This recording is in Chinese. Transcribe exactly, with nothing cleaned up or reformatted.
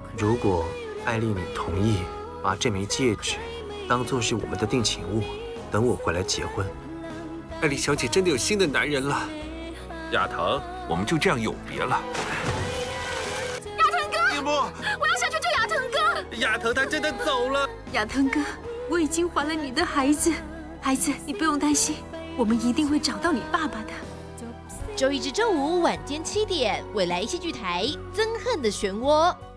如果艾丽你同意把这枚戒指当做是我们的定情物，等我回来结婚。 艾丽小姐真的有新的男人了。 亚腾，我们就这样永别了。 亚腾哥， 叶幕， 我要下去救亚腾哥。 亚腾他真的走了。 亚腾哥，我已经还了你的孩子，孩子你不用担心，我们一定会找到你爸爸的。 周一至周五晚间七点，未来戏剧台《憎恨的漩涡》。